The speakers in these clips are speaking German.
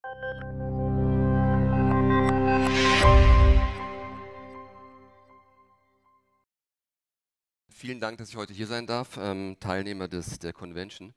Vielen Dank, dass ich heute hier sein darf, Teilnehmer der Convention.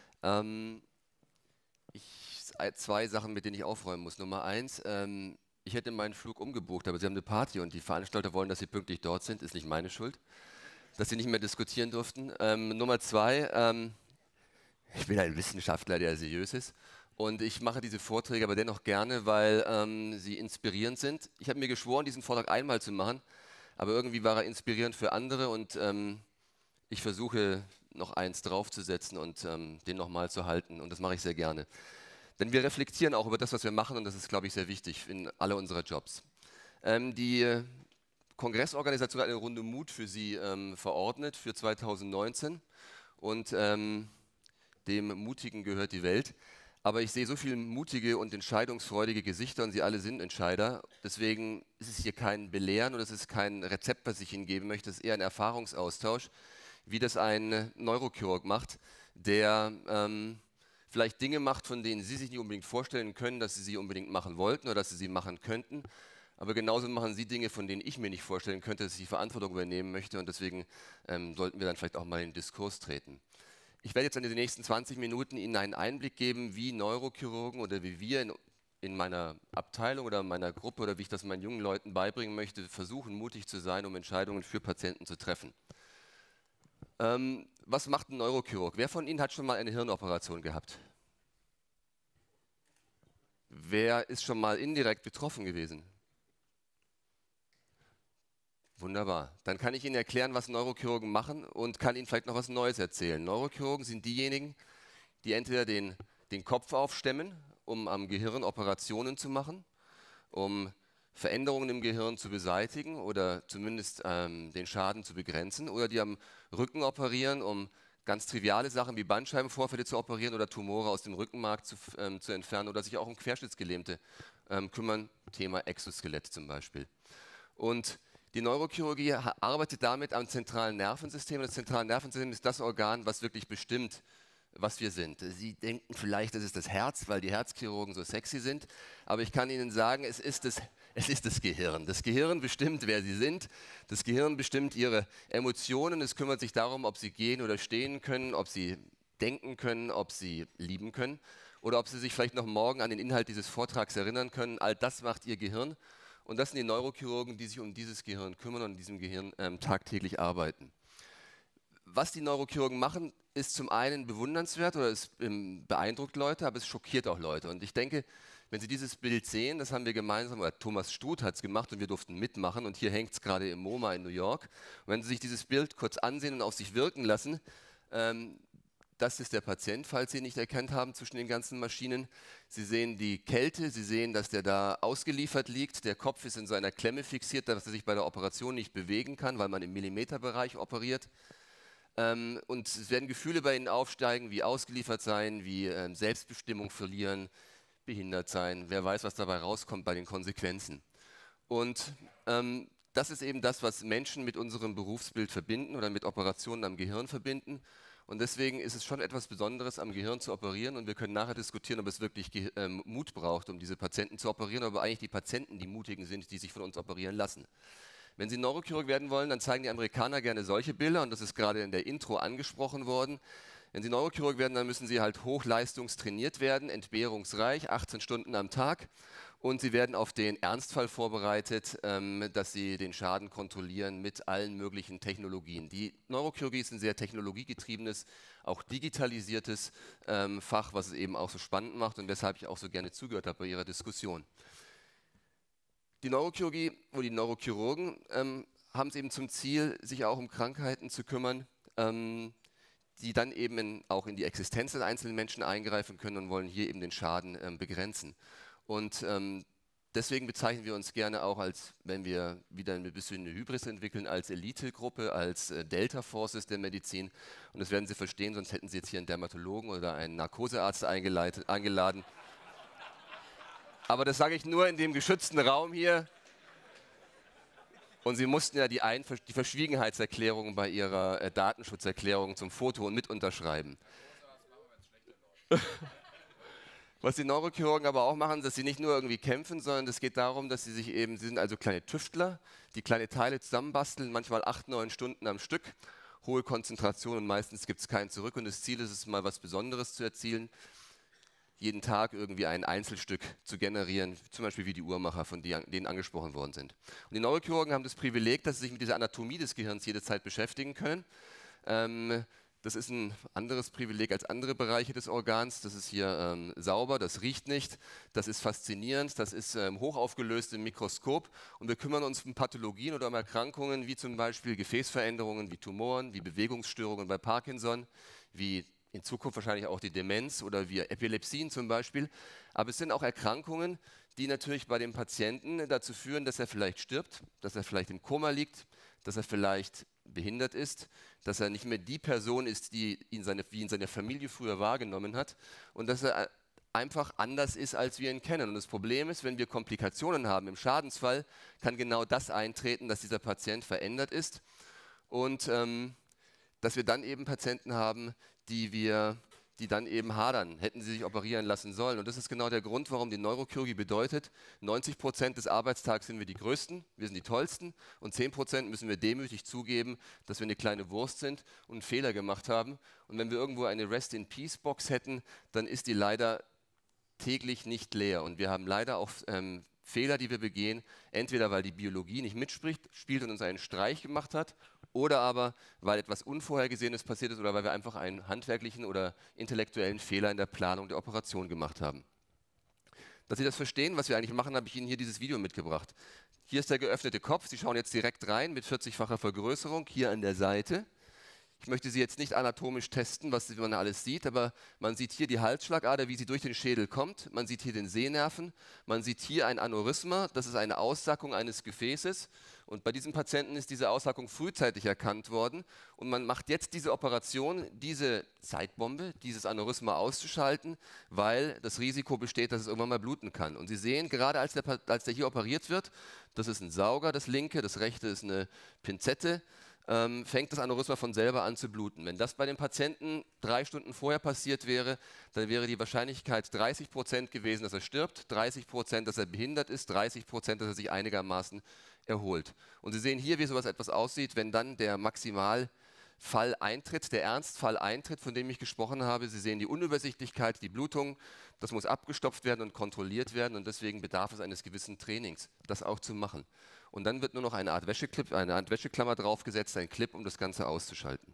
Zwei Sachen, mit denen ich aufräumen muss. Nummer eins, ich hätte meinen Flug umgebucht, aber Sie haben eine Party und die Veranstalter wollen, dass Sie pünktlich dort sind. Ist nicht meine Schuld, dass Sie nicht mehr diskutieren durften. Nummer zwei, ich bin ein Wissenschaftler, der seriös ist. Und ich mache diese Vorträge aber dennoch gerne, weil sie inspirierend sind. Ich habe mir geschworen, diesen Vortrag einmal zu machen, aber irgendwie war er inspirierend für andere und ich versuche noch eins draufzusetzen und den nochmal zu halten und das mache ich sehr gerne. Denn wir reflektieren auch über das, was wir machen und das ist, glaube ich, sehr wichtig in alle unserer Jobs. Die Kongressorganisation hat eine Runde Mut für Sie verordnet für 2019 und dem Mutigen gehört die Welt. Aber ich sehe so viele mutige und entscheidungsfreudige Gesichter und Sie alle sind Entscheider. Deswegen ist es hier kein Belehren oder es ist kein Rezept, was ich Ihnen geben möchte. Es ist eher ein Erfahrungsaustausch, wie das ein Neurochirurg macht, der vielleicht Dinge macht, von denen Sie sich nicht unbedingt vorstellen können, dass Sie sie unbedingt machen wollten oder dass Sie sie machen könnten. Aber genauso machen Sie Dinge, von denen ich mir nicht vorstellen könnte, dass ich die Verantwortung übernehmen möchte. Und deswegen sollten wir dann vielleicht auch mal in den Diskurs treten. Ich werde jetzt in den nächsten 20 Minuten Ihnen einen Einblick geben, wie Neurochirurgen oder wie wir in meiner Abteilung oder meiner Gruppe oder wie ich das meinen jungen Leuten beibringen möchte, versuchen mutig zu sein, um Entscheidungen für Patienten zu treffen. Was macht ein Neurochirurg? Wer von Ihnen hat schon mal eine Hirnoperation gehabt? Wer ist schon mal indirekt betroffen gewesen? Wunderbar. Dann kann ich Ihnen erklären, was Neurochirurgen machen und kann Ihnen vielleicht noch was Neues erzählen. Neurochirurgen sind diejenigen, die entweder den Kopf aufstemmen, um am Gehirn Operationen zu machen, um Veränderungen im Gehirn zu beseitigen oder zumindest den Schaden zu begrenzen, oder die am Rücken operieren, um ganz triviale Sachen wie Bandscheibenvorfälle zu operieren oder Tumore aus dem Rückenmark zu entfernen oder sich auch um Querschnittsgelähmte kümmern, Thema Exoskelett zum Beispiel. Und die Neurochirurgie arbeitet damit am zentralen Nervensystem. Das zentrale Nervensystem ist das Organ, was wirklich bestimmt, was wir sind. Sie denken vielleicht, das ist das Herz, weil die Herzchirurgen so sexy sind. Aber ich kann Ihnen sagen, es ist das Gehirn. Das Gehirn bestimmt, wer Sie sind. Das Gehirn bestimmt Ihre Emotionen. Es kümmert sich darum, ob Sie gehen oder stehen können, ob Sie denken können, ob Sie lieben können oder ob Sie sich vielleicht noch morgen an den Inhalt dieses Vortrags erinnern können. All das macht Ihr Gehirn. Und das sind die Neurochirurgen, die sich um dieses Gehirn kümmern und an diesem Gehirn tagtäglich arbeiten. Was die Neurochirurgen machen, ist zum einen bewundernswert oder es beeindruckt Leute, aber es schockiert auch Leute. Und ich denke, wenn Sie dieses Bild sehen, das haben wir gemeinsam, oder Thomas Struth hat es gemacht und wir durften mitmachen und hier hängt es gerade im MoMA in New York. Und wenn Sie sich dieses Bild kurz ansehen und auf sich wirken lassen, das ist der Patient, falls Sie ihn nicht erkannt haben zwischen den ganzen Maschinen. Sie sehen die Kälte, Sie sehen, dass der da ausgeliefert liegt. Der Kopf ist in seiner Klemme fixiert, dass er sich bei der Operation nicht bewegen kann, weil man im Millimeterbereich operiert. Und es werden Gefühle bei Ihnen aufsteigen, wie ausgeliefert sein, wie Selbstbestimmung verlieren, behindert sein. Wer weiß, was dabei rauskommt bei den Konsequenzen. Und das ist eben das, was Menschen mit unserem Berufsbild verbinden oder mit Operationen am Gehirn verbinden. Und deswegen ist es schon etwas Besonderes, am Gehirn zu operieren. Und wir können nachher diskutieren, ob es wirklich Mut braucht, um diese Patienten zu operieren, aber eigentlich die Patienten die Mutigen sind, die sich von uns operieren lassen. Wenn Sie Neurochirurg werden wollen, dann zeigen die Amerikaner gerne solche Bilder. Und das ist gerade in der Intro angesprochen worden. Wenn Sie Neurochirurg werden, dann müssen Sie halt hochleistungstrainiert werden, entbehrungsreich, 18 Stunden am Tag. Und Sie werden auf den Ernstfall vorbereitet, dass Sie den Schaden kontrollieren mit allen möglichen Technologien. Die Neurochirurgie ist ein sehr technologiegetriebenes, auch digitalisiertes Fach, was es eben auch so spannend macht und weshalb ich auch so gerne zugehört habe bei Ihrer Diskussion. Die Neurochirurgie oder die Neurochirurgen haben es eben zum Ziel, sich auch um Krankheiten zu kümmern, die dann eben auch in die Existenz des einzelnen Menschen eingreifen können und wollen hier eben den Schaden begrenzen. Und deswegen bezeichnen wir uns gerne auch als, wenn wir wieder ein bisschen eine Hybris entwickeln, als Elitegruppe, als Delta Forces der Medizin. Und das werden Sie verstehen, sonst hätten Sie jetzt hier einen Dermatologen oder einen Narkosearzt eingeladen. Aber das sage ich nur in dem geschützten Raum hier. Und Sie mussten ja die Verschwiegenheitserklärung bei Ihrer Datenschutzerklärung zum Foto und mit unterschreiben. Was die Neurochirurgen aber auch machen, dass sie nicht nur irgendwie kämpfen, sondern es geht darum, dass sie sie sind also kleine Tüftler, die kleine Teile zusammenbasteln, manchmal 8, 9 Stunden am Stück, hohe Konzentration und meistens gibt es kein Zurück und das Ziel ist es, mal was Besonderes zu erzielen, jeden Tag irgendwie ein Einzelstück zu generieren, zum Beispiel wie die Uhrmacher, von denen angesprochen worden sind. Und die Neurochirurgen haben das Privileg, dass sie sich mit dieser Anatomie des Gehirns jederzeit beschäftigen können. Das ist ein anderes Privileg als andere Bereiche des Organs. Das ist hier sauber, das riecht nicht, das ist faszinierend, das ist hochaufgelöst im Mikroskop und wir kümmern uns um Pathologien oder um Erkrankungen wie zum Beispiel Gefäßveränderungen, wie Tumoren, wie Bewegungsstörungen bei Parkinson, wie in Zukunft wahrscheinlich auch die Demenz oder wie Epilepsien zum Beispiel. Aber es sind auch Erkrankungen, die natürlich bei dem Patienten dazu führen, dass er vielleicht stirbt, dass er vielleicht im Koma liegt, dass er vielleicht behindert ist, dass er nicht mehr die Person ist, die wie ihn seine Familie früher wahrgenommen hat und dass er einfach anders ist, als wir ihn kennen. Und das Problem ist, wenn wir Komplikationen haben, im Schadensfall kann genau das eintreten, dass dieser Patient verändert ist und dass wir dann eben Patienten haben, die dann eben hadern, hätten sie sich operieren lassen sollen. Und das ist genau der Grund, warum die Neurochirurgie bedeutet, 90% des Arbeitstags sind wir die Größten, wir sind die Tollsten und 10% müssen wir demütig zugeben, dass wir eine kleine Wurst sind und einen Fehler gemacht haben. Und wenn wir irgendwo eine Rest-in-Peace-Box hätten, dann ist die leider täglich nicht leer. Und wir haben leider auch Fehler, die wir begehen, entweder weil die Biologie nicht mitspielt und uns einen Streich gemacht hat, oder aber weil etwas Unvorhergesehenes passiert ist oder weil wir einfach einen handwerklichen oder intellektuellen Fehler in der Planung der Operation gemacht haben. Dass Sie das verstehen, was wir eigentlich machen, habe ich Ihnen hier dieses Video mitgebracht. Hier ist der geöffnete Kopf. Sie schauen jetzt direkt rein mit 40-facher Vergrößerung hier an der Seite. Ich möchte Sie jetzt nicht anatomisch testen, was man alles sieht, aber man sieht hier die Halsschlagader, wie sie durch den Schädel kommt. Man sieht hier den Sehnerven. Man sieht hier ein Aneurysma, das ist eine Aussackung eines Gefäßes. Und bei diesem Patienten ist diese Aussackung frühzeitig erkannt worden. Und man macht jetzt diese Operation, diese Zeitbombe, dieses Aneurysma auszuschalten, weil das Risiko besteht, dass es irgendwann mal bluten kann. Und Sie sehen, gerade als der hier operiert wird, das ist ein Sauger, das linke, das rechte ist eine Pinzette, fängt das Aneurysma von selber an zu bluten. Wenn das bei dem Patienten 3 Stunden vorher passiert wäre, dann wäre die Wahrscheinlichkeit 30% gewesen, dass er stirbt, 30%, dass er behindert ist, 30%, dass er sich einigermaßen erholt. Und Sie sehen hier, wie sowas etwas aussieht, wenn dann der Maximalfall eintritt, der Ernstfall eintritt, von dem ich gesprochen habe. Sie sehen die Unübersichtlichkeit, die Blutung, das muss abgestopft werden und kontrolliert werden und deswegen bedarf es eines gewissen Trainings, das auch zu machen. Und dann wird nur noch eine Art Wäscheklammer draufgesetzt, ein Clip, um das Ganze auszuschalten.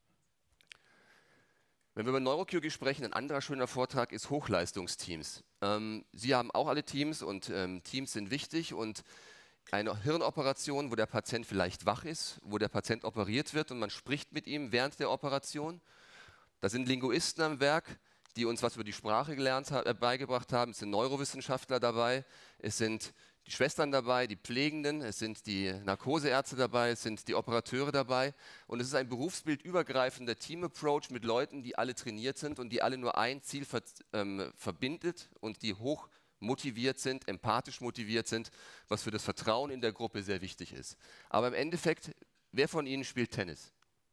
Wenn wir über Neurochirurgie sprechen, ein anderer schöner Vortrag ist Hochleistungsteams. Sie haben auch alle Teams und Teams sind wichtig und eine Hirnoperation, wo der Patient vielleicht wach ist, wo der Patient operiert wird und man spricht mit ihm während der Operation. Da sind Linguisten am Werk, die uns was über die Sprache beigebracht haben. Es sind Neurowissenschaftler dabei, es sind die Schwestern dabei, die Pflegenden, es sind die Narkoseärzte dabei, es sind die Operateure dabei. Und es ist ein berufsbildübergreifender Team-Approach mit Leuten, die alle trainiert sind und die alle nur ein Ziel verbindet und die hoch motiviert sind, empathisch motiviert sind, was für das Vertrauen in der Gruppe sehr wichtig ist. Aber im Endeffekt, wer von Ihnen spielt Tennis?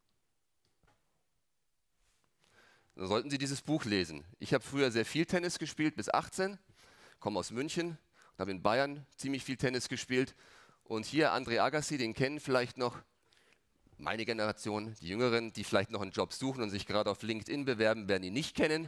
Dann sollten Sie dieses Buch lesen. Ich habe früher sehr viel Tennis gespielt, bis 18, komme aus München und habe in Bayern ziemlich viel Tennis gespielt. Und hier Andre Agassi, den kennen vielleicht noch meine Generation, die Jüngeren, die vielleicht noch einen Job suchen und sich gerade auf LinkedIn bewerben, werden ihn nicht kennen.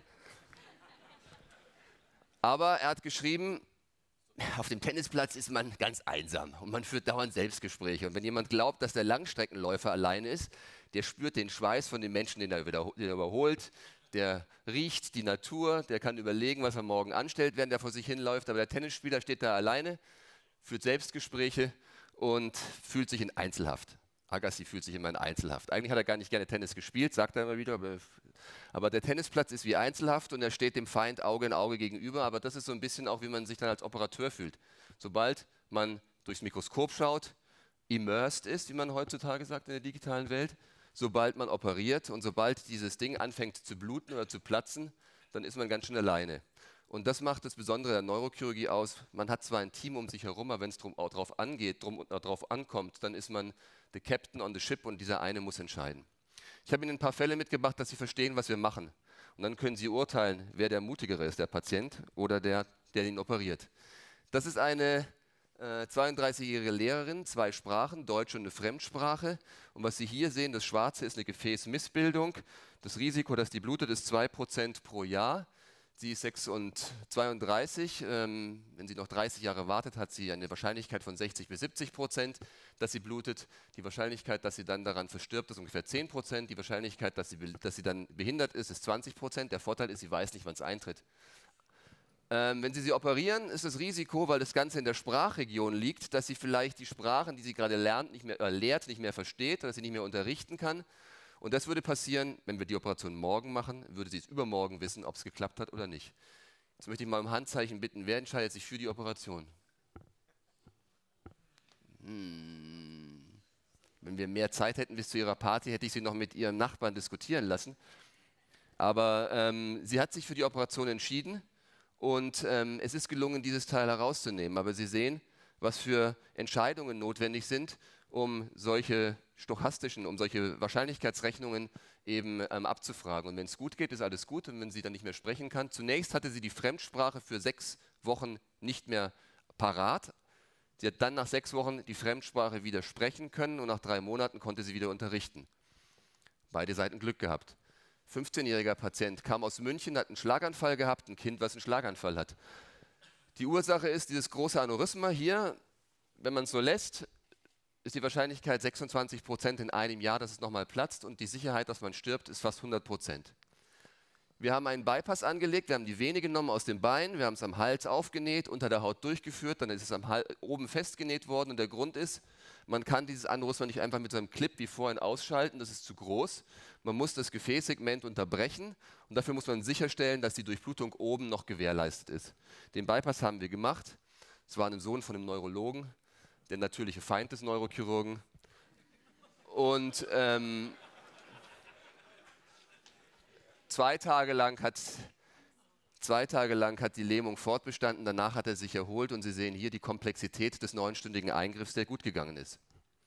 Aber er hat geschrieben, auf dem Tennisplatz ist man ganz einsam und man führt dauernd Selbstgespräche. Und wenn jemand glaubt, dass der Langstreckenläufer alleine ist, der spürt den Schweiß von dem Menschen, den er überholt, der riecht die Natur, der kann überlegen, was er morgen anstellt, während er vor sich hinläuft. Aber der Tennisspieler steht da alleine, führt Selbstgespräche und fühlt sich in Einzelhaft. Agassi fühlt sich immer in Einzelhaft. Eigentlich hat er gar nicht gerne Tennis gespielt, sagt er immer wieder, aber der Tennisplatz ist wie Einzelhaft und er steht dem Feind Auge in Auge gegenüber, aber das ist so ein bisschen auch, wie man sich dann als Operateur fühlt. Sobald man durchs Mikroskop schaut, immersed ist, wie man heutzutage sagt in der digitalen Welt, sobald man operiert und sobald dieses Ding anfängt zu bluten oder zu platzen, dann ist man ganz schön alleine. Und das macht das Besondere der Neurochirurgie aus. Man hat zwar ein Team um sich herum, aber wenn es darauf ankommt, dann ist man the captain on the ship und dieser eine muss entscheiden. Ich habe Ihnen ein paar Fälle mitgebracht, dass Sie verstehen, was wir machen. Und dann können Sie urteilen, wer der Mutigere ist, der Patient oder der ihn operiert. Das ist eine 32-jährige Lehrerin, 2 Sprachen, Deutsch und eine Fremdsprache. Und was Sie hier sehen, das Schwarze ist eine Gefäßmissbildung. Das Risiko, dass die blutet, ist 2% pro Jahr. Sie ist 32. Wenn sie noch 30 Jahre wartet, hat sie eine Wahrscheinlichkeit von 60-70%, dass sie blutet. Die Wahrscheinlichkeit, dass sie dann daran verstirbt, ist ungefähr 10%. Die Wahrscheinlichkeit, dass sie dann behindert ist, ist 20%. Der Vorteil ist, sie weiß nicht, wann es eintritt. Wenn Sie operieren, ist das Risiko, weil das Ganze in der Sprachregion liegt, dass sie vielleicht die Sprachen, die sie gerade lehrt, nicht mehr versteht oder dass sie nicht mehr unterrichten kann. Und das würde passieren, wenn wir die Operation morgen machen, würde sie es übermorgen wissen, ob es geklappt hat oder nicht. Jetzt möchte ich mal um Handzeichen bitten, wer entscheidet sich für die Operation? Wenn wir mehr Zeit hätten bis zu ihrer Party, hätte ich sie noch mit ihrem Nachbarn diskutieren lassen. Aber sie hat sich für die Operation entschieden. Und es ist gelungen, dieses Teil herauszunehmen. Aber Sie sehen, was für Entscheidungen notwendig sind, um solche solche Wahrscheinlichkeitsrechnungen eben abzufragen. Und wenn es gut geht, ist alles gut. Und wenn sie dann nicht mehr sprechen kann, zunächst hatte sie die Fremdsprache für 6 Wochen nicht mehr parat. Sie hat dann nach 6 Wochen die Fremdsprache wieder sprechen können und nach 3 Monaten konnte sie wieder unterrichten. Beide Seiten Glück gehabt. 15-jähriger Patient kam aus München, hat einen Schlaganfall gehabt, ein Kind, was einen Schlaganfall hat. Die Ursache ist dieses große Aneurysma hier. Wenn man es so lässt, ist die Wahrscheinlichkeit 26% in einem Jahr, dass es nochmal platzt und die Sicherheit, dass man stirbt, ist fast 100%. Wir haben einen Bypass angelegt, wir haben die Vene genommen aus dem Bein, wir haben es am Hals aufgenäht, unter der Haut durchgeführt, dann ist es oben festgenäht worden und der Grund ist, man kann dieses Aneurysma nicht einfach mit so einem Clip wie vorhin ausschalten, das ist zu groß. Man muss das Gefäßsegment unterbrechen und dafür muss man sicherstellen, dass die Durchblutung oben noch gewährleistet ist. Den Bypass haben wir gemacht. Es war ein Sohn von einem Neurologen, der natürliche Feind des Neurochirurgen. Und 2 Tage lang hat die Lähmung fortbestanden, danach hat er sich erholt und Sie sehen hier die Komplexität des 9-stündigen Eingriffs, der gut gegangen ist.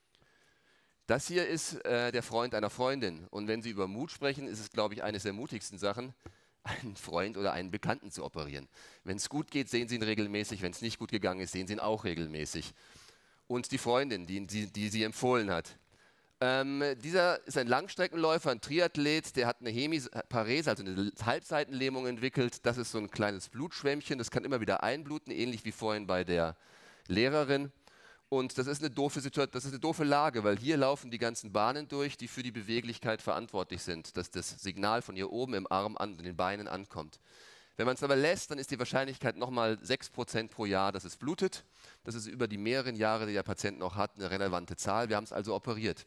Das hier ist der Freund einer Freundin und wenn Sie über Mut sprechen, ist es, glaube ich, eines der mutigsten Sachen, einen Freund oder einen Bekannten zu operieren. Wenn es gut geht, sehen Sie ihn regelmäßig, wenn es nicht gut gegangen ist, sehen Sie ihn auch regelmäßig. Und die Freundin, die sie empfohlen hat. Dieser ist ein Langstreckenläufer, ein Triathlet, der hat eine Hemiparese, also eine Halbseitenlähmung entwickelt. Das ist so ein kleines Blutschwämmchen, das kann immer wieder einbluten, ähnlich wie vorhin bei der Lehrerin. Und das ist eine doofe Situation, das ist eine doofe Lage, weil hier laufen die ganzen Bahnen durch, die für die Beweglichkeit verantwortlich sind, dass das Signal von hier oben im Arm an den Beinen ankommt. Wenn man es aber lässt, dann ist die Wahrscheinlichkeit nochmal 6% pro Jahr, dass es blutet. Das ist über die mehreren Jahre, die der Patient noch hat, eine relevante Zahl. Wir haben es also operiert.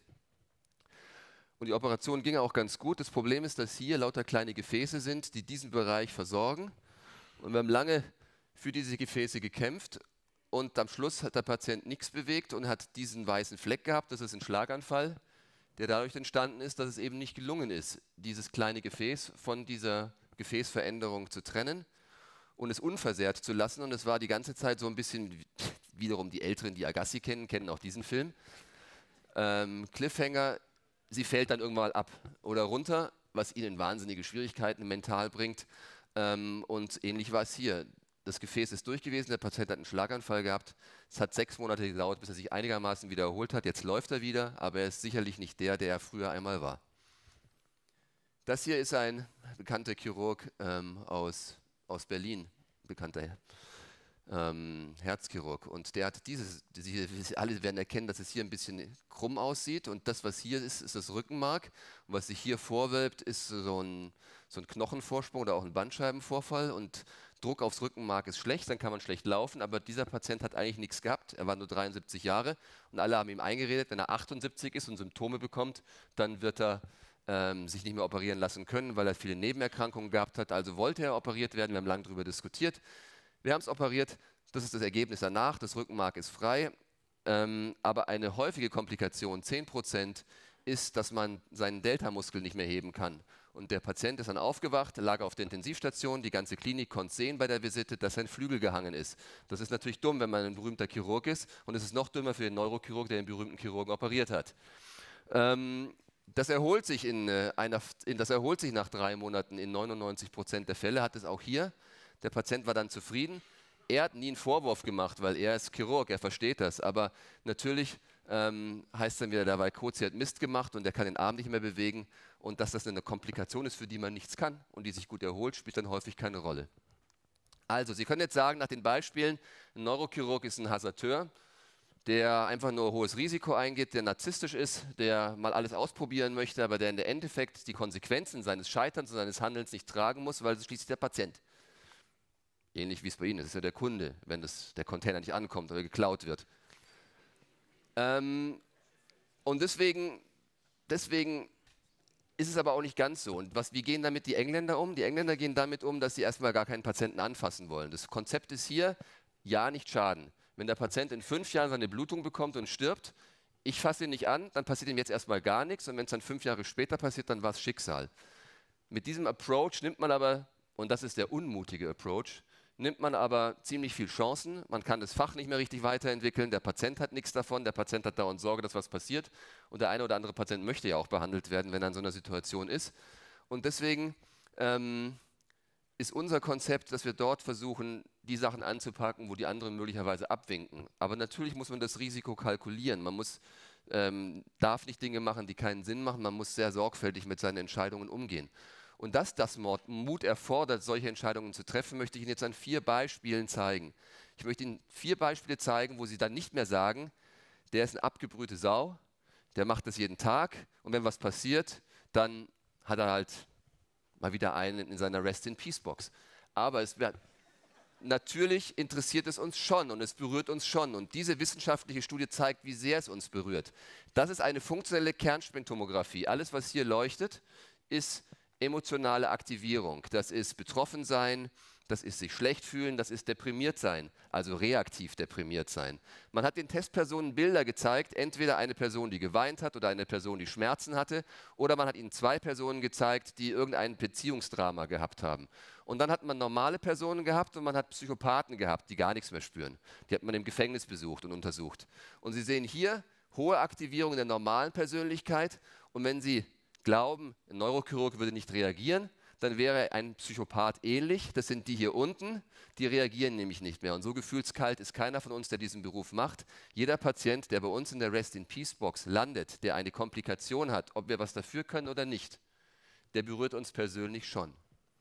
Und die Operation ging auch ganz gut. Das Problem ist, dass hier lauter kleine Gefäße sind, die diesen Bereich versorgen. Und wir haben lange für diese Gefäße gekämpft. Und am Schluss hat der Patient nichts bewegt und hat diesen weißen Fleck gehabt. Das ist ein Schlaganfall, der dadurch entstanden ist, dass es eben nicht gelungen ist, dieses kleine Gefäß von dieser Gefäßveränderung zu trennen und es unversehrt zu lassen. Und es war die ganze Zeit so ein bisschen, wiederum die Älteren, die Agassi kennen auch diesen Film. Cliffhanger, sie fällt dann irgendwann mal ab oder runter, was ihnen wahnsinnige Schwierigkeiten mental bringt. Und ähnlich war es hier. Das Gefäß ist durch gewesen, der Patient hat einen Schlaganfall gehabt. Es hat 6 Monate gedauert, bis er sich einigermaßen wieder erholt hat. Jetzt läuft er wieder, aber er ist sicherlich nicht der er früher einmal war. Das hier ist ein bekannter Chirurg aus Berlin, bekannter Herzchirurg. Und der hat alle werden erkennen, dass es hier ein bisschen krumm aussieht. Und das, was hier ist, ist das Rückenmark. Und was sich hier vorwölbt, ist so ein Knochenvorsprung oder auch ein Bandscheibenvorfall. Und Druck aufs Rückenmark ist schlecht, dann kann man schlecht laufen. Aber dieser Patient hat eigentlich nichts gehabt. Er war nur 73 Jahre. Und alle haben ihm eingeredet, wenn er 78 ist und Symptome bekommt, dann wird er sich nicht mehr operieren lassen können, weil er viele Nebenerkrankungen gehabt hat. Also wollte er operiert werden. Wir haben lange darüber diskutiert. Wir haben es operiert. Das ist das Ergebnis danach. Das Rückenmark ist frei. Aber eine häufige Komplikation, 10%, ist, dass man seinen Deltamuskel nicht mehr heben kann. Und der Patient ist dann aufgewacht, lag auf der Intensivstation. Die ganze Klinik konnte sehen bei der Visite, dass sein Flügel gehangen ist. Das ist natürlich dumm, wenn man ein berühmter Chirurg ist. Und es ist noch dümmer für den Neurochirurg, der den berühmten Chirurgen operiert hat. Das erholt sich, das erholt sich nach 3 Monaten in 99% der Fälle, hat es auch hier. Der Patient war dann zufrieden. Er hat nie einen Vorwurf gemacht, weil er ist Chirurg, er versteht das. Aber natürlich heißt dann wieder, der Vaikozi hat Mist gemacht und er kann den Arm nicht mehr bewegen. Und dass das eine Komplikation ist, für die man nichts kann und die sich gut erholt, spielt dann häufig keine Rolle. Also, Sie können jetzt sagen, nach den Beispielen, ein Neurochirurg ist ein Hasardeur, der einfach nur hohes Risiko eingeht, der narzisstisch ist, der mal alles ausprobieren möchte, aber der im Endeffekt die Konsequenzen seines Scheiterns und seines Handelns nicht tragen muss, weil es schließlich der Patient. Ähnlich wie es bei Ihnen ist, es ist ja der Kunde, wenn der Container nicht ankommt oder geklaut wird. Und deswegen ist es aber auch nicht ganz so. Und wie gehen damit die Engländer um? Die Engländer gehen damit um, dass sie erstmal gar keinen Patienten anfassen wollen. Das Konzept ist hier, ja, nicht schaden. Wenn der Patient in 5 Jahren seine Blutung bekommt und stirbt, ich fasse ihn nicht an, dann passiert ihm jetzt erstmal gar nichts. Und wenn es dann 5 Jahre später passiert, dann war es Schicksal. Mit diesem Approach nimmt man aber, und das ist der unmutige Approach, nimmt man aber ziemlich viel Chancen. Man kann das Fach nicht mehr richtig weiterentwickeln. Der Patient hat nichts davon. Der Patient hat dauernd Sorge, dass was passiert. Und der eine oder andere Patient möchte ja auch behandelt werden, wenn er in so einer Situation ist. Und deswegen ist unser Konzept, dass wir dort versuchen, die Sachen anzupacken, wo die anderen möglicherweise abwinken. Aber natürlich muss man das Risiko kalkulieren. Man darf nicht Dinge machen, die keinen Sinn machen. Man muss sehr sorgfältig mit seinen Entscheidungen umgehen. Und dass das Mut erfordert, solche Entscheidungen zu treffen, möchte ich Ihnen jetzt an 4 Beispielen zeigen. Ich möchte Ihnen 4 Beispiele zeigen, wo Sie dann nicht mehr sagen, der ist eine abgebrühte Sau, der macht das jeden Tag und wenn was passiert, dann hat er halt mal wieder einen in seiner Rest-in-Peace-Box. Aber natürlich interessiert es uns schon und es berührt uns schon. Und diese wissenschaftliche Studie zeigt, wie sehr es uns berührt. Das ist eine funktionelle Kernspintomographie. Alles, was hier leuchtet, ist emotionale Aktivierung. Das ist Betroffensein, das ist sich schlecht fühlen, das ist deprimiert sein, also reaktiv deprimiert sein. Man hat den Testpersonen Bilder gezeigt, entweder eine Person, die geweint hat oder eine Person, die Schmerzen hatte, oder man hat ihnen 2 Personen gezeigt, die irgendein Beziehungsdrama gehabt haben. Und dann hat man normale Personen gehabt und man hat Psychopathen gehabt, die gar nichts mehr spüren. Die hat man im Gefängnis besucht und untersucht. Und Sie sehen hier hohe Aktivierung in der normalen Persönlichkeit und wenn Sie glauben, ein Neurochirurg würde nicht reagieren, dann wäre ein Psychopath ähnlich. Das sind die hier unten, die reagieren nämlich nicht mehr. Und so gefühlskalt ist keiner von uns, der diesen Beruf macht. Jeder Patient, der bei uns in der Rest-in-Peace-Box landet, der eine Komplikation hat, ob wir was dafür können oder nicht, der berührt uns persönlich schon.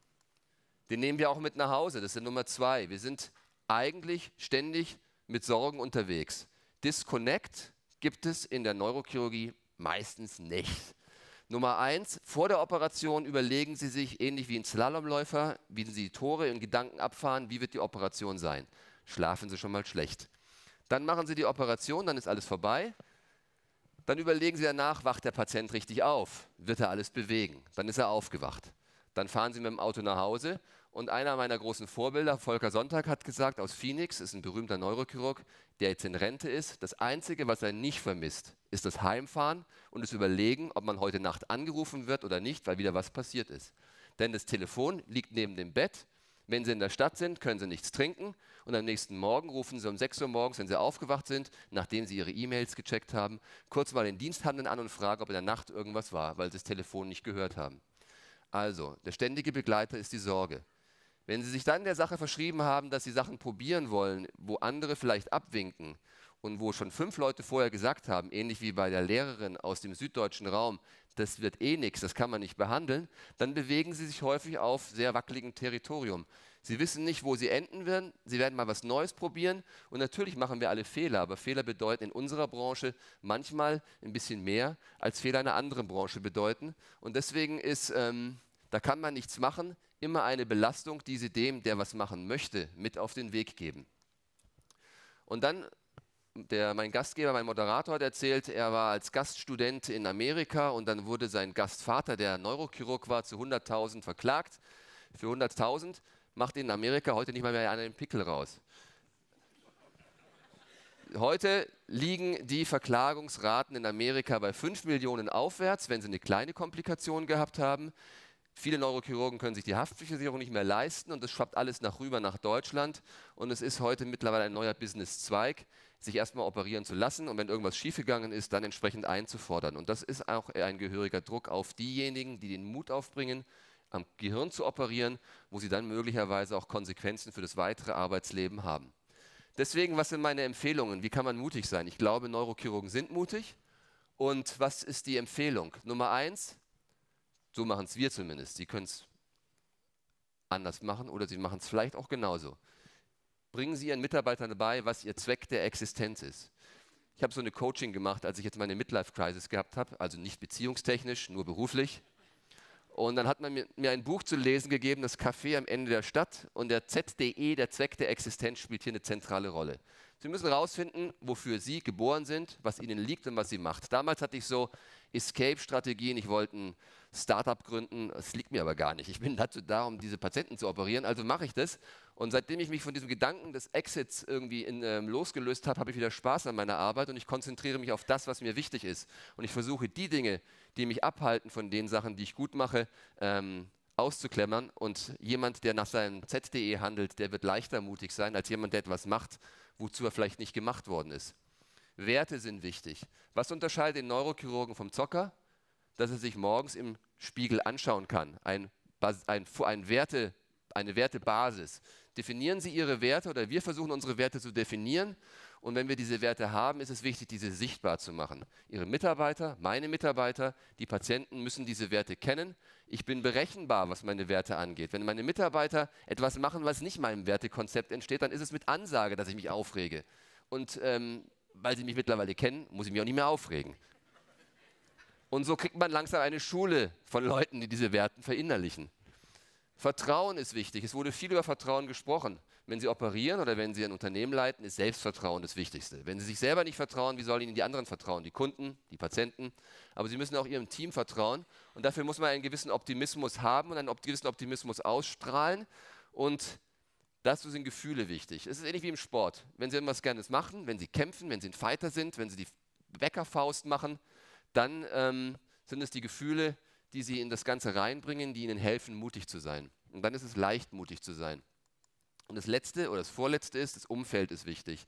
Den nehmen wir auch mit nach Hause, das ist Nummer 2. Wir sind eigentlich ständig mit Sorgen unterwegs. Disconnect gibt es in der Neurochirurgie meistens nicht. Nummer 1, vor der Operation überlegen Sie sich, ähnlich wie ein Slalomläufer, wie Sie die Tore in Gedanken abfahren, wie wird die Operation sein. Schlafen Sie schon mal schlecht. Dann machen Sie die Operation, dann ist alles vorbei. Dann überlegen Sie danach, wacht der Patient richtig auf? Wird er alles bewegen? Dann ist er aufgewacht. Dann fahren Sie mit dem Auto nach Hause und einer meiner großen Vorbilder, Volker Sonntag, hat gesagt, aus Phoenix, ist ein berühmter Neurochirurg, der jetzt in Rente ist, das Einzige, was er nicht vermisst, ist das Heimfahren und das Überlegen, ob man heute Nacht angerufen wird oder nicht, weil wieder was passiert ist. Denn das Telefon liegt neben dem Bett. Wenn Sie in der Stadt sind, können Sie nichts trinken und am nächsten Morgen rufen Sie um 6 Uhr morgens, wenn Sie aufgewacht sind, nachdem Sie Ihre E-Mails gecheckt haben, kurz mal den Diensthabenden an und fragen, ob in der Nacht irgendwas war, weil Sie das Telefon nicht gehört haben. Also, der ständige Begleiter ist die Sorge. Wenn Sie sich dann der Sache verschrieben haben, dass Sie Sachen probieren wollen, wo andere vielleicht abwinken und wo schon 5 Leute vorher gesagt haben, ähnlich wie bei der Lehrerin aus dem süddeutschen Raum, das wird eh nichts, das kann man nicht behandeln, dann bewegen Sie sich häufig auf sehr wackeligem Territorium. Sie wissen nicht, wo Sie enden werden, Sie werden mal was Neues probieren und natürlich machen wir alle Fehler, aber Fehler bedeuten in unserer Branche manchmal ein bisschen mehr, als Fehler in einer anderen Branche bedeuten und deswegen ist, da kann man nichts machen, immer eine Belastung, die Sie dem, der was machen möchte, mit auf den Weg geben. Und dann, mein Gastgeber, mein Moderator hat erzählt, er war als Gaststudent in Amerika und dann wurde sein Gastvater, der Neurochirurg war, zu 100.000 verklagt. Für 100.000 macht in Amerika heute nicht mal mehr einer den Pickel raus. Heute liegen die Verklagungsraten in Amerika bei 5 Millionen aufwärts, wenn Sie eine kleine Komplikation gehabt haben. Viele Neurochirurgen können sich die Haftpflichtversicherung nicht mehr leisten und das schwappt alles rüber nach Deutschland. Und es ist heute mittlerweile ein neuer Businesszweig, sich erstmal operieren zu lassen und wenn irgendwas schiefgegangen ist, dann entsprechend einzufordern. Und das ist auch ein gehöriger Druck auf diejenigen, die den Mut aufbringen, am Gehirn zu operieren, wo sie dann möglicherweise auch Konsequenzen für das weitere Arbeitsleben haben. Deswegen, was sind meine Empfehlungen? Wie kann man mutig sein? Ich glaube, Neurochirurgen sind mutig. Und was ist die Empfehlung? Nummer 1, so machen es wir zumindest. Sie können es anders machen oder Sie machen es vielleicht auch genauso. Bringen Sie Ihren Mitarbeitern dabei, was Ihr Zweck der Existenz ist. Ich habe so eine Coaching gemacht, als ich jetzt meine Midlife-Crisis gehabt habe, also nicht beziehungstechnisch, nur beruflich. Und dann hat man mir ein Buch zu lesen gegeben, das Café am Ende der Stadt. Und der ZDE, der Zweck der Existenz, spielt hier eine zentrale Rolle. Sie müssen herausfinden, wofür Sie geboren sind, was Ihnen liegt und was Sie macht. Damals hatte ich so Escape-Strategien. Ich wollte ein Startup gründen. Das liegt mir aber gar nicht. Ich bin dazu da, um diese Patienten zu operieren. Also mache ich das. Und seitdem ich mich von diesem Gedanken des Exits irgendwie losgelöst habe, habe ich wieder Spaß an meiner Arbeit und ich konzentriere mich auf das, was mir wichtig ist. Und ich versuche die Dinge, die mich abhalten von den Sachen, die ich gut mache, auszuklammern. Und jemand, der nach seinem ZDE handelt, der wird leichter mutig sein, als jemand, der etwas macht, wozu er vielleicht nicht gemacht worden ist. Werte sind wichtig. Was unterscheidet den Neurochirurgen vom Zocker? Dass er sich morgens im Spiegel anschauen kann. Eine Wertebasis. Definieren Sie Ihre Werte oder wir versuchen unsere Werte zu definieren. Und wenn wir diese Werte haben, ist es wichtig, diese sichtbar zu machen. Ihre Mitarbeiter, meine Mitarbeiter, die Patienten müssen diese Werte kennen. Ich bin berechenbar, was meine Werte angeht. Wenn meine Mitarbeiter etwas machen, was nicht meinem Wertekonzept entsteht, dann ist es mit Ansage, dass ich mich aufrege. Und weil sie mich mittlerweile kennen, muss ich mich auch nicht mehr aufregen. Und so kriegt man langsam eine Schule von Leuten, die diese Werte verinnerlichen. Vertrauen ist wichtig. Es wurde viel über Vertrauen gesprochen. Wenn Sie operieren oder wenn Sie ein Unternehmen leiten, ist Selbstvertrauen das Wichtigste. Wenn Sie sich selber nicht vertrauen, wie sollen Ihnen die anderen vertrauen? Die Kunden, die Patienten. Aber Sie müssen auch Ihrem Team vertrauen. Und dafür muss man einen gewissen Optimismus haben und einen gewissen Optimismus ausstrahlen. Und dazu sind Gefühle wichtig. Es ist ähnlich wie im Sport. Wenn Sie etwas gerne machen, wenn Sie kämpfen, wenn Sie ein Fighter sind, wenn Sie die Bäckerfaust machen, dann sind es die Gefühle, die Sie in das Ganze reinbringen, die Ihnen helfen, mutig zu sein. Und dann ist es leicht, mutig zu sein. Und das Letzte oder das Vorletzte ist, das Umfeld ist wichtig.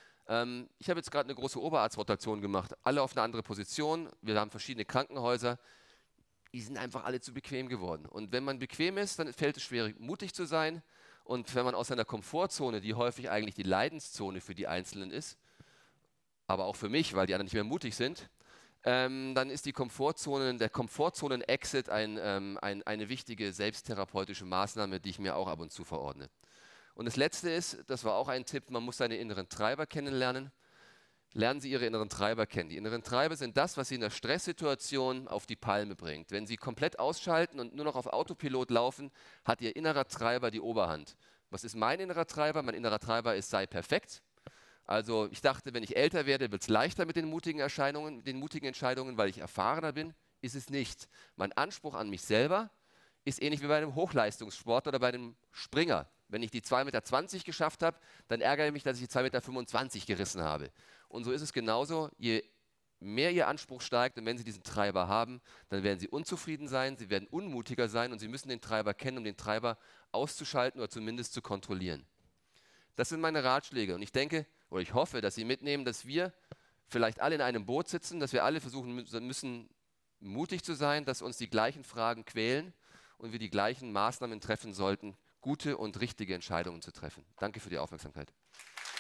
Ich habe jetzt gerade eine große Oberarztrotation gemacht, alle auf eine andere Position. Wir haben verschiedene Krankenhäuser. Die sind einfach alle zu bequem geworden. Und wenn man bequem ist, dann fällt es schwierig, mutig zu sein. Und wenn man aus seiner Komfortzone, die häufig eigentlich die Leidenszone für die Einzelnen ist, aber auch für mich, weil die anderen nicht mehr mutig sind, dann ist der Komfortzonen-Exit eine wichtige selbsttherapeutische Maßnahme, die ich mir auch ab und zu verordne. Und das Letzte ist, das war auch ein Tipp, man muss seine inneren Treiber kennenlernen. Lernen Sie Ihre inneren Treiber kennen. Die inneren Treiber sind das, was Sie in der Stresssituation auf die Palme bringt. Wenn Sie komplett ausschalten und nur noch auf Autopilot laufen, hat Ihr innerer Treiber die Oberhand. Was ist mein innerer Treiber? Mein innerer Treiber ist, sei perfekt. Also ich dachte, wenn ich älter werde, wird es leichter mit den mutigen Entscheidungen, weil ich erfahrener bin. Ist es nicht. Mein Anspruch an mich selber ist ähnlich wie bei einem Hochleistungssport oder bei einem Springer. Wenn ich die 2,20 Meter geschafft habe, dann ärgere ich mich, dass ich die 2,25 Meter gerissen habe. Und so ist es genauso, je mehr Ihr Anspruch steigt und wenn Sie diesen Treiber haben, dann werden Sie unzufrieden sein, Sie werden unmutiger sein und Sie müssen den Treiber kennen, um den Treiber auszuschalten oder zumindest zu kontrollieren. Das sind meine Ratschläge und ich denke, oder ich hoffe, dass Sie mitnehmen, dass wir vielleicht alle in einem Boot sitzen, dass wir alle versuchen müssen, mutig zu sein, dass uns die gleichen Fragen quälen und wir die gleichen Maßnahmen treffen sollten, gute und richtige Entscheidungen zu treffen. Danke für die Aufmerksamkeit.